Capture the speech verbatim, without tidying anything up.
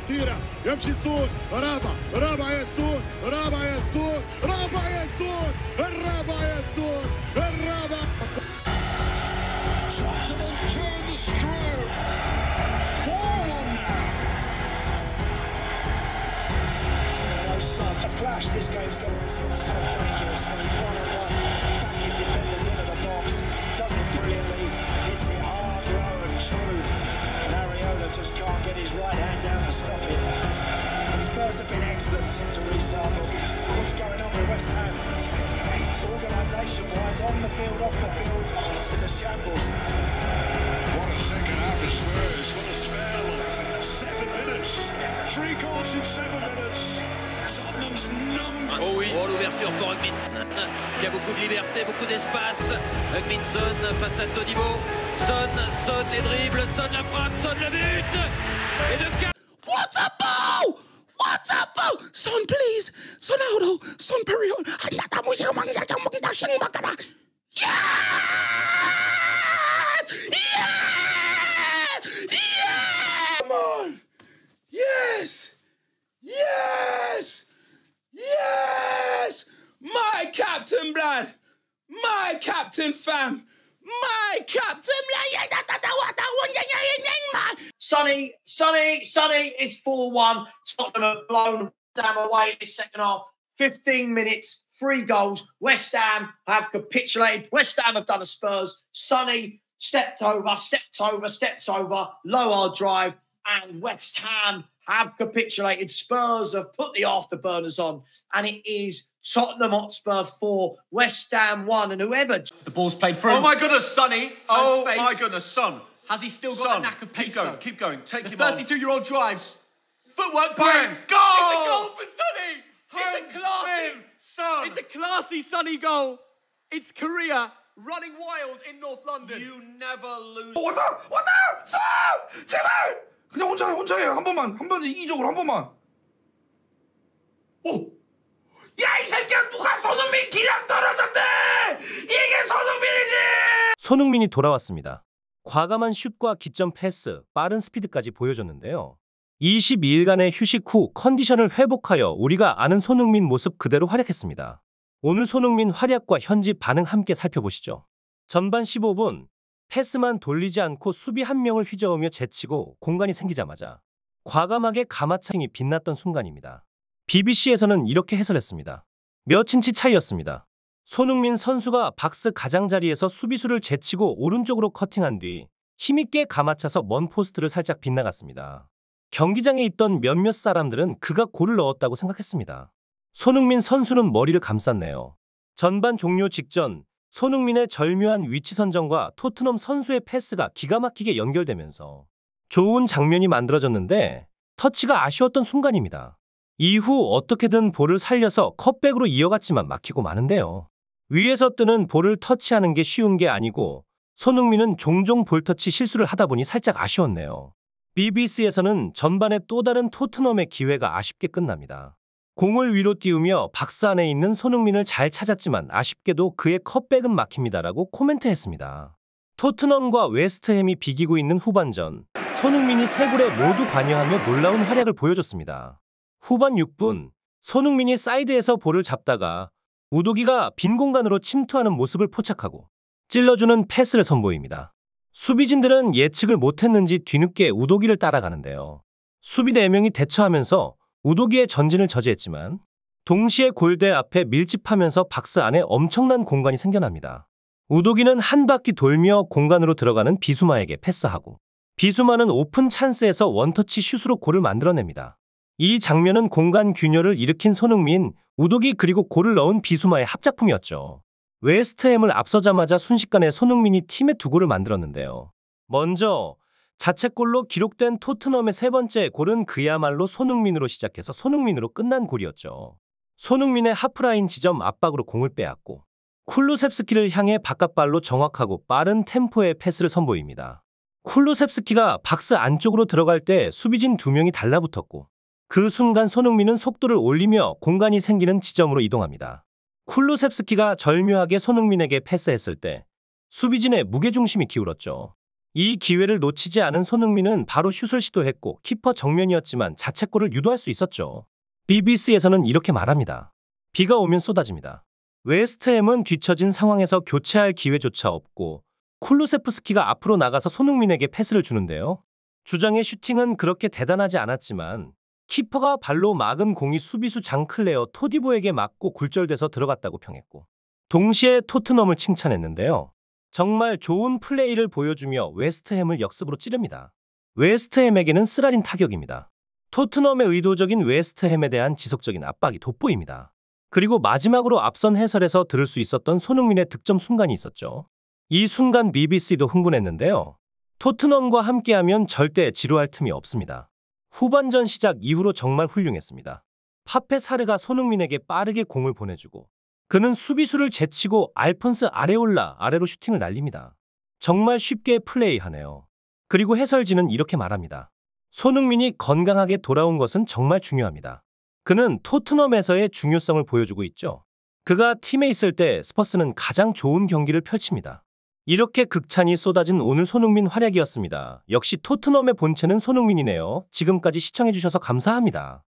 خطيرة يمشي سون رابع رابع ياسون رابع ياسون رابع ياسون الرابع ياسون الرابع Flash, this game's going to be so dangerous when he's one on one, backing defenders into the box, does it brilliantly, hits it hard, low and true, and Ariola just can't get his right hand down to stop it. And Spurs have been excellent since the restart, but what's going on with West Ham? Organisation-wise, on the field, off the field, it's a shambles. What a second half of Spurs, what a spell, seven minutes, three goals in seven minutes. Oh oui, oh, l'ouverture pour Hugminson, qui a beaucoup de liberté, beaucoup d'espace. Hugminson face à Todibo. Son, Son les dribbles, Son la frappe, Son le but. Et de quatre. What's up, Bo? What's up, Bo? Son, please. Son Auto, Son Period. Yes! Yes! Yes! Come on! Yes! Yes! Yes! My captain, blood! My captain, fam! My captain, Sonny, Sonny, Sonny, it's four one. Tottenham have blown West Ham away in this second half. fifteen minutes, three goals. West Ham have capitulated. West Ham have done a Spurs. Sonny stepped over, stepped over, stepped over. Low hard drive. And West Ham have capitulated. Spurs have put the afterburners on. And it is Tottenham Hotspur four, West Ham one. And whoever... The ball's played through. Oh, my goodness. Sonny. Oh, space. my goodness, Son. Has he still got Son, a knack of pace, keep going, though? keep going. Take the him on. thirty-two-year-old drives. Footwork. Bang! Goal! Goal! It's a goal for Sonny! It's a classy... Win, Son. It's a classy Sonny goal. It's Korea running wild in North London. You never lose. 왔다! 왔다! 선! 제발! 그냥 혼자 해, 혼자 해. 한 번만. 한 번, 이기적으로 한 번만. 오! 야, 이 새끼야! 누가 손흥민 기량 떨어졌대! 이게 손흥민이지! 손흥민이 돌아왔습니다. 과감한 슛과 기점 패스, 빠른 스피드까지 보여줬는데요. 이십이 일간의 휴식 후 컨디션을 회복하여 우리가 아는 손흥민 모습 그대로 활약했습니다. 오늘 손흥민 활약과 현지 반응 함께 살펴보시죠. 전반 십오 분, 패스만 돌리지 않고 수비 한 명을 휘저으며 제치고 공간이 생기자마자 과감하게 가마차기 빛났던 순간입니다. 비비씨에서는 이렇게 해설했습니다. 몇 인치 차이였습니다. 손흥민 선수가 박스 가장자리에서 수비수를 제치고 오른쪽으로 커팅한 뒤 힘있게 감아차서 먼 포스트를 살짝 빗나갔습니다. 경기장에 있던 몇몇 사람들은 그가 골을 넣었다고 생각했습니다. 손흥민 선수는 머리를 감쌌네요. 전반 종료 직전 손흥민의 절묘한 위치 선정과 토트넘 선수의 패스가 기가 막히게 연결되면서 좋은 장면이 만들어졌는데 터치가 아쉬웠던 순간입니다. 이후 어떻게든 볼을 살려서 컷백으로 이어갔지만 막히고 마는데요. 위에서 뜨는 볼을 터치하는 게 쉬운 게 아니고 손흥민은 종종 볼터치 실수를 하다 보니 살짝 아쉬웠네요. 비비씨에서는 전반에 또 다른 토트넘의 기회가 아쉽게 끝납니다. 공을 위로 띄우며 박스 안에 있는 손흥민을 잘 찾았지만 아쉽게도 그의 컷백은 막힙니다라고 코멘트했습니다. 토트넘과 웨스트햄이 비기고 있는 후반전, 손흥민이 세 골에 모두 관여하며 놀라운 활약을 보여줬습니다. 후반 육 분, 손흥민이 사이드에서 볼을 잡다가 우도기가 빈 공간으로 침투하는 모습을 포착하고 찔러주는 패스를 선보입니다. 수비진들은 예측을 못했는지 뒤늦게 우도기를 따라가는데요. 수비 네 명이 대처하면서 우도기의 전진을 저지했지만 동시에 골대 앞에 밀집하면서 박스 안에 엄청난 공간이 생겨납니다. 우도기는 한 바퀴 돌며 공간으로 들어가는 비수마에게 패스하고 비수마는 오픈 찬스에서 원터치 슛으로 골을 만들어냅니다. 이 장면은 공간 균열을 일으킨 손흥민, 우도기 그리고 골을 넣은 비수마의 합작품이었죠. 웨스트햄을 앞서자마자 순식간에 손흥민이 팀에 두 골을 만들었는데요. 먼저 자책골로 기록된 토트넘의 세 번째 골은 그야말로 손흥민으로 시작해서 손흥민으로 끝난 골이었죠. 손흥민의 하프라인 지점 압박으로 공을 빼앗고 쿨루셉스키를 향해 바깥발로 정확하고 빠른 템포의 패스를 선보입니다. 쿨루셉스키가 박스 안쪽으로 들어갈 때 수비진 두 명이 달라붙었고 그 순간 손흥민은 속도를 올리며 공간이 생기는 지점으로 이동합니다. 쿨루셉스키가 절묘하게 손흥민에게 패스했을 때 수비진의 무게중심이 기울었죠. 이 기회를 놓치지 않은 손흥민은 바로 슛을 시도했고 키퍼 정면이었지만 자책골을 유도할 수 있었죠. 비비씨에서는 이렇게 말합니다. 비가 오면 쏟아집니다. 웨스트햄은 뒤처진 상황에서 교체할 기회조차 없고 쿨루세프스키가 앞으로 나가서 손흥민에게 패스를 주는데요. 주장의 슈팅은 그렇게 대단하지 않았지만 키퍼가 발로 막은 공이 수비수 장클레어 토디보에게 맞고 굴절돼서 들어갔다고 평했고 동시에 토트넘을 칭찬했는데요. 정말 좋은 플레이를 보여주며 웨스트햄을 역습으로 찌릅니다. 웨스트햄에게는 쓰라린 타격입니다. 토트넘의 의도적인 웨스트햄에 대한 지속적인 압박이 돋보입니다. 그리고 마지막으로 앞선 해설에서 들을 수 있었던 손흥민의 득점 순간이 있었죠. 이 순간 비비씨도 흥분했는데요. 토트넘과 함께하면 절대 지루할 틈이 없습니다. 후반전 시작 이후로 정말 훌륭했습니다. 파페 사르가 손흥민에게 빠르게 공을 보내주고 그는 수비수를 제치고 알폰스 아레올라 아래로 슈팅을 날립니다. 정말 쉽게 플레이하네요. 그리고 해설진은 이렇게 말합니다. 손흥민이 건강하게 돌아온 것은 정말 중요합니다. 그는 토트넘에서의 중요성을 보여주고 있죠. 그가 팀에 있을 때 스퍼스는 가장 좋은 경기를 펼칩니다. 이렇게 극찬이 쏟아진 오늘 손흥민 활약이었습니다. 역시 토트넘의 본체는 손흥민이네요. 지금까지 시청해주셔서 감사합니다.